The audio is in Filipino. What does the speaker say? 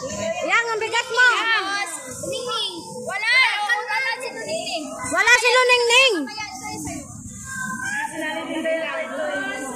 Yang, ang bigas mo. Ningning. Wala. Wala si Ningning. Wala si Luningning. Kaya sa'yo.